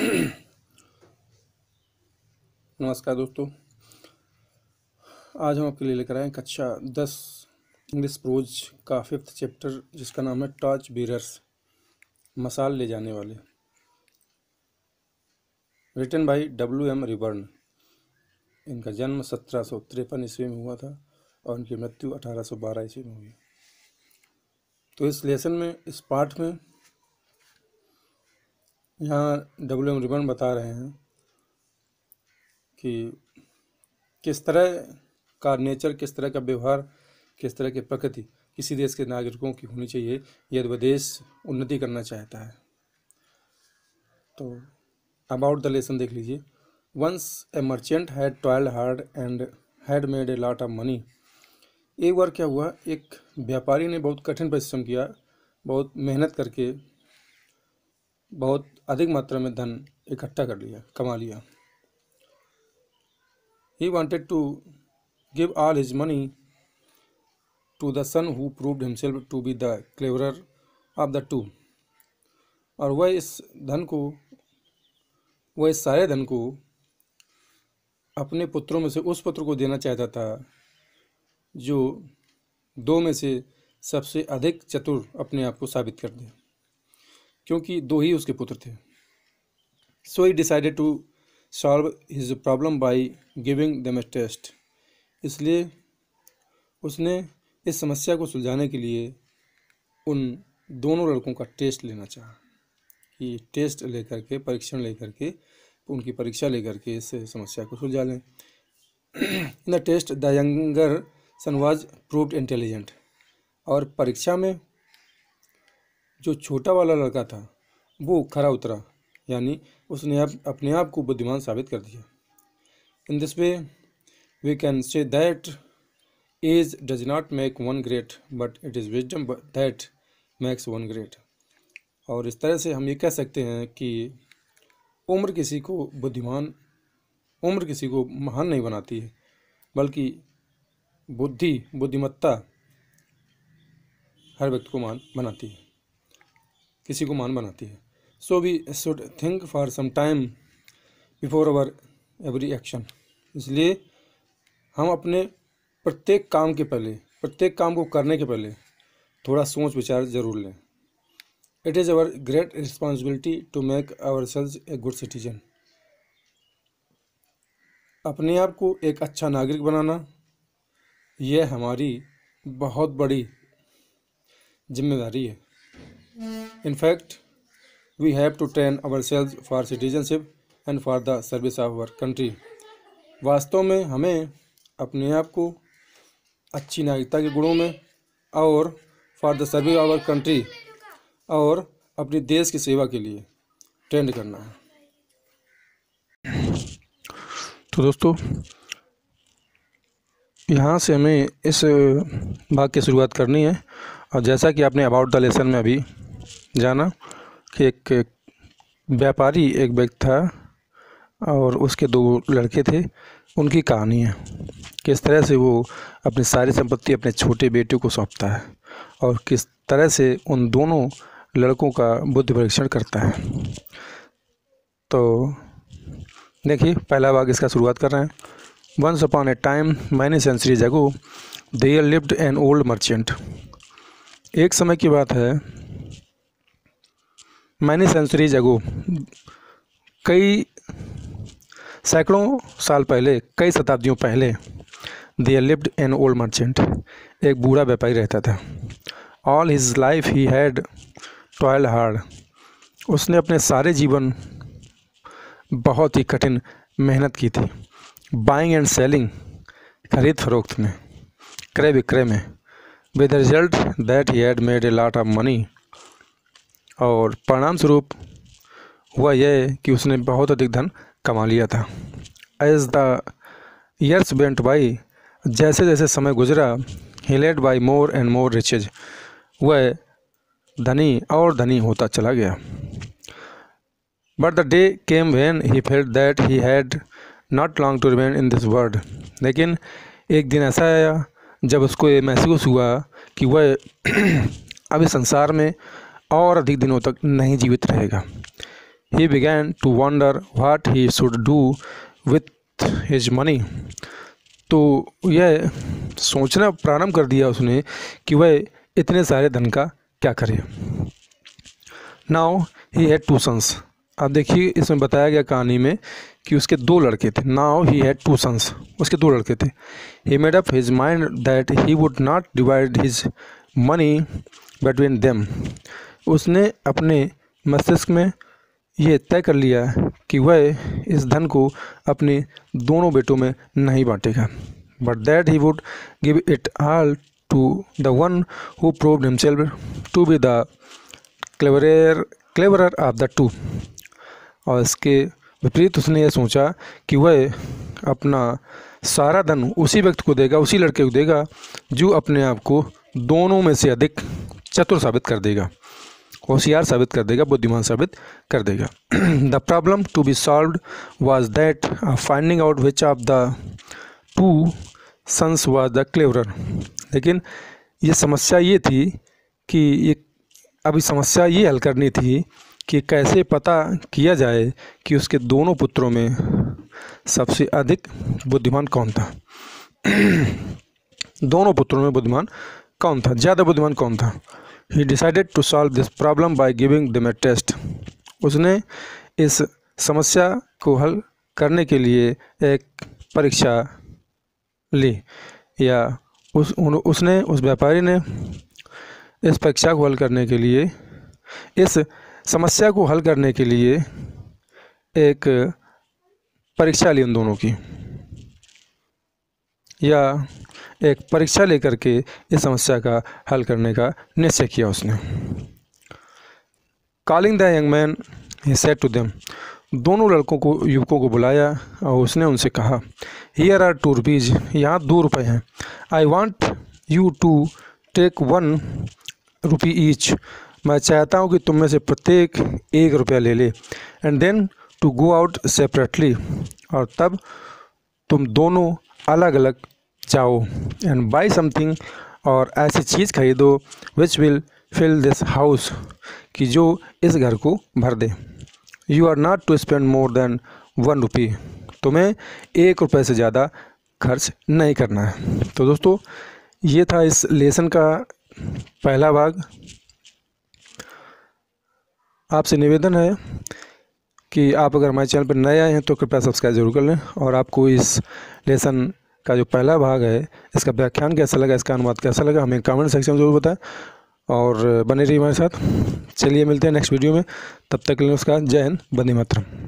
नमस्कार दोस्तों। आज हम आपके लिए लेकर आए हैं कक्षा 10 इंग्लिश प्रोज का 5th चैप्टर, जिसका नाम है टॉर्च बीरर्स, मशाल ले जाने वाले। Written by W.M. रिबर्न। इनका जन्म 1753 ईस्वी में हुआ था और इनकी मृत्यु 1812 ईस्वी में हुई। तो इस लेसन में, इस पाठ में यहाँ W.M. रिबर्न बता रहे हैं कि किस तरह का नेचर, किस तरह का व्यवहार, किस तरह की प्रकृति किसी देश के नागरिकों की होनी चाहिए यदि वह देश उन्नति करना चाहता है। तो अबाउट द लेसन देख लीजिए। Once a merchant had toiled hard and had made a lot of money. एक बार क्या हुआ, एक व्यापारी ने बहुत कठिन परिश्रम किया, बहुत मेहनत करके बहुत अधिक मात्रा में धन इकट्ठा कर लिया, कमा लिया। He wanted to give all his money to the son who proved himself to be the cleverer of the two। और वह इस सारे धन को अपने पुत्रों में से उस पुत्र को देना चाहता था जो दो में से सबसे अधिक चतुर अपने आप को साबित कर दे, क्योंकि दो ही उसके पुत्र थे। So he decided to solve his problem by giving them a test। इसलिए उसने इस समस्या को सुलझाने के लिए उन दोनों लड़कों का टेस्ट लेना चाहा, कि टेस्ट लेकर के, परीक्षण लेकर के, उनकी परीक्षा लेकर के इस समस्या को सुलझा लें। In the test the younger son was proved intelligent. और परीक्षा में जो छोटा वाला लड़का था वो खरा उतरा, यानी उसने अपने आप को बुद्धिमान साबित कर दिया। In this way we can say that age does not make one great but it is wisdom that makes one great. और इस तरह से हम ये कह सकते हैं कि उम्र किसी को महान नहीं बनाती है, बल्कि बुद्धिमत्ता हर व्यक्ति को महान बनाती है, किसी को महान बनाती है। So we should think for some time before our every action। इसलिए हम अपने प्रत्येक काम को करने के पहले थोड़ा सोच विचार जरूर लें। It is our great responsibility to make ourselves a good citizen। अपने आप को एक अच्छा नागरिक बनाना, यह हमारी बहुत बड़ी जिम्मेदारी है। In fact, we have to train ourselves for citizenship and for the service of our country। वास्तव में हमें अपने आप को अच्छी नागरिकता के गुणों में और for the service of our country और अपने देश की सेवा के लिए ट्रेंड करना है। तो दोस्तों, यहाँ से हमें इस भाग की शुरुआत करनी है। और जैसा कि आपने अबाउट द लेसन में अभी जाना कि एक व्यापारी, एक व्यक्ति था और उसके दो लड़के थे, उनकी कहानी है किस तरह से वो अपनी सारी संपत्ति अपने छोटे बेटे को सौंपता है और किस तरह से उन दोनों लड़कों का बुद्धि परीक्षण करता है। तो देखिए, पहला भाग इसका शुरुआत कर रहे हैं। Once upon a time many centuries ago there lived an old merchant. एक समय की बात है, मैनी सेंचुरीज अगो, कई सैकड़ों साल पहले, कई शताब्दियों पहले, there lived an old merchant, एक बूढ़ा व्यापारी रहता था। All his life he had toiled hard. उसने अपने सारे जीवन बहुत ही कठिन मेहनत की थी। बाइंग एंड सेलिंग, खरीद फरोख्त में, क्रय विक्रय में। With the result that he had made a lot of money. और परिणाम स्वरूप हुआ यह कि उसने बहुत अधिक धन कमा लिया था। As the years went by, जैसे जैसे समय गुजरा, he laid by more and more riches, वह धनी और धनी होता चला गया। But the day came when he felt that he had not long to remain in this world. लेकिन एक दिन ऐसा आया जब उसको ये महसूस हुआ कि वह अब इस संसार में और अधिक दिनों तक नहीं जीवित रहेगा। he began to wonder what he should do with his money. तो यह सोचना प्रारंभ कर दिया उसने कि वह इतने सारे धन का क्या करे। Now he had two sons. अब देखिए इसमें बताया गया कहानी में कि उसके दो लड़के थे। Now he had two sons, उसके दो लड़के थे। He made up his mind that he would not divide his money between them. उसने अपने मस्तिष्क में ये तय कर लिया कि वह इस धन को अपने दोनों बेटों में नहीं बांटेगा, but that he would give it all to the one who proved himself to be the cleverer of the two. और इसके विपरीत उसने यह सोचा कि वह अपना सारा धन उसी व्यक्ति को देगा, उसी लड़के को देगा जो अपने आप को दोनों में से अधिक चतुर साबित कर देगा, होशियार साबित कर देगा, बुद्धिमान साबित कर देगा। The problem to be solved was that finding out which of the two sons was the cleverer. लेकिन ये समस्या ये थी कि अभी समस्या ये हल करनी थी कि कैसे पता किया जाए कि उसके दोनों पुत्रों में सबसे अधिक बुद्धिमान कौन था। दोनों पुत्रों में बुद्धिमान कौन था, ज़्यादा बुद्धिमान कौन था। He decided to solve this problem by giving them a test. उसने इस समस्या को हल करने के लिए एक परीक्षा ली, या उस व्यापारी ने इस परीक्षा को हल करने के लिए, इस समस्या को हल करने के लिए एक परीक्षा ली उन दोनों की, या एक परीक्षा लेकर के इस समस्या का हल करने का निश्चय किया उसने। Calling the young man he said to them. दोनों युवकों को बुलाया और उसने उनसे कहा, हियर आर 2 रुपीज़, यहाँ 2 रुपये हैं। I want you to take 1 rupee each. मैं चाहता हूँ कि तुम में से प्रत्येक 1 रुपया ले ले। And then to go out separately, और तब तुम दोनों अलग अलग जाओ। एंड बाई समथिंग, और ऐसी चीज़ खरीदो which will fill this house, कि जो इस घर को भर दे। You are not to spend more than 1 rupee. तुम्हें 1 रुपये से ज़्यादा खर्च नहीं करना है। तो दोस्तों ये था इस लेसन का पहला भाग। आपसे निवेदन है कि आप अगर हमारे चैनल पर नए आए हैं तो कृपया सब्सक्राइब जरूर कर लें, और आपको इस लेसन का जो पहला भाग है इसका व्याख्यान कैसा लगा, इसका अनुवाद कैसा लगा, हमें कमेंट सेक्शन में जरूर बताएं, और बने रहिए हमारे साथ। चलिए मिलते हैं नेक्स्ट वीडियो में, तब तक के लिए नमस्कार। जय हिंद, वंदे मातरम।